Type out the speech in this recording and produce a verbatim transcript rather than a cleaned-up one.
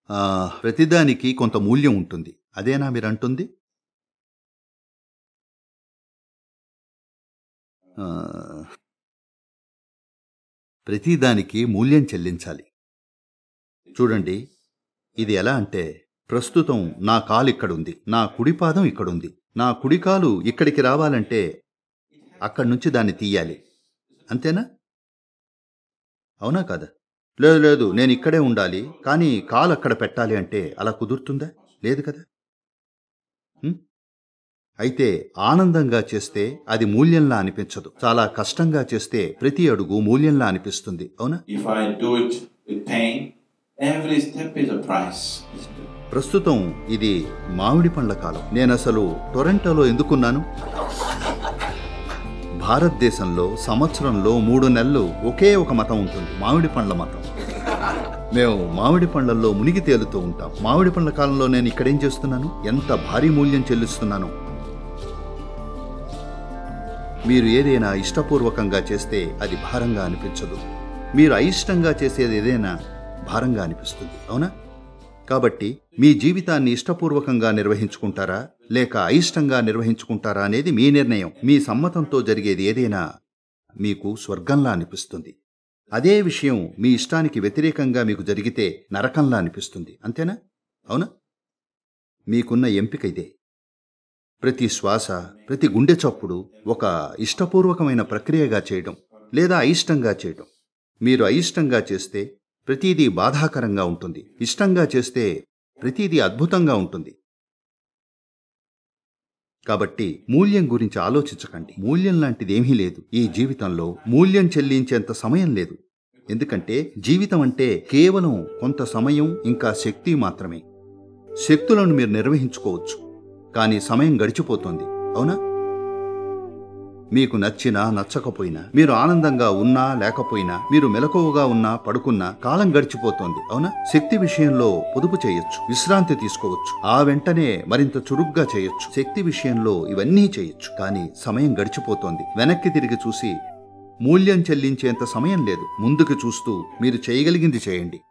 ఆ, ప్రతిదానికి కొంత మూల్యం ఉంటుంది. అదేనా మీరంటుంది? ఆ, ప్రతిదానికి మూల్యం చెల్లించాలి. చూడండి, ఇది ఎలా అంటే, ప్రస్తుతం నా కాలు ఇక్కడుంది, నా కుడిపాదం ఇక్కడుంది. నా కుడికాలు ఇక్కడికి రావాలంటే అక్కడి నుంచి దాన్ని తీయాలి. అంతేనా? అవునా కాదా? లేదు లేదు, నేను ఇక్కడే ఉండాలి, కానీ కాలు అక్కడ పెట్టాలి అంటే అలా కుదురుతుందా? లేదు కదా. ఉం? అయితే ఆనందంగా చేస్తే అది మూల్యంలా అనిపించదు. చాలా కష్టంగా చేస్తే ప్రతి అడుగు మూల్యంలా అనిపిస్తుంది. అవునా? If I do it with pain, every step is a price. ప్రస్తుతం ఇది మామిడి పండ్ల కాలం. నేను అసలు టొరంటోలో ఎందుకున్నాను? భారతదేశంలో సంవత్సరంలో మూడు నెలలు ఒకే ఒక మతం ఉంటుంది, మామిడి పండ్ల మతం. మేము మామిడి పండ్లలో మునిగి తేలుతూ ఉంటాం. మామిడి పండ్ల కాలంలో నేను ఇక్కడేం చేస్తున్నాను? ఎంత భారీ మూల్యం చెల్లిస్తున్నాను. మీరు ఏదైనా ఇష్టపూర్వకంగా చేస్తే అది భారంగా అనిపించదు. మీరు అయిష్టంగా చేసేది ఏదైనా భారంగా అనిపిస్తుంది. అవునా? కాబట్టి మీ జీవితాన్ని ఇష్టపూర్వకంగా నిర్వహించుకుంటారా లేక అయిష్టంగా నిర్వహించుకుంటారా అనేది మీ నిర్ణయం. మీ సమ్మతంతో జరిగేది ఏదైనా మీకు స్వర్గంలా అనిపిస్తుంది. అదే విషయం మీ ఇష్టానికి వ్యతిరేకంగా మీకు జరిగితే నరకంలా అనిపిస్తుంది. అంతేనా? అవునా? మీకున్న ఎంపిక ఇదే. ప్రతి శ్వాస, ప్రతి గుండె చప్పుడు ఒక ఇష్టపూర్వకమైన ప్రక్రియగా చేయడం లేదా అయిష్టంగా చేయడం. మీరు అయిష్టంగా చేస్తే ప్రతిదీ బాధాకరంగా ఉంటుంది. ఇష్టంగా చేస్తే ప్రతిదీ అద్భుతంగా ఉంటుంది. కాబట్టి మూల్యం గురించి ఆలోచించకండి. మూల్యం లాంటిది ఏమీ లేదు. ఈ జీవితంలో మూల్యం చెల్లించేంత సమయం లేదు. ఎందుకంటే జీవితం అంటే కేవలం కొంత సమయం ఇంకా శక్తి మాత్రమే. శక్తులను మీరు నిర్వహించుకోవచ్చు, కానీ సమయం గడిచిపోతుంది. అవునా? మీకు నచ్చినా నచ్చకపోయినా, మీరు ఆనందంగా ఉన్నా లేకపోయినా, మీరు మెలకువగా ఉన్నా పడుకున్నా కాలం గడిచిపోతోంది. అవునా? శక్తి విషయంలో పొదుపు చేయొచ్చు, విశ్రాంతి తీసుకోవచ్చు, ఆ వెంటనే మరింత చురుగ్గా చేయొచ్చు. శక్తి విషయంలో ఇవన్నీ చేయొచ్చు, కానీ సమయం గడిచిపోతోంది. వెనక్కి తిరిగి చూసి మూల్యం చెల్లించేంత సమయం లేదు. ముందుకు చూస్తూ మీరు చేయగలిగింది చేయండి.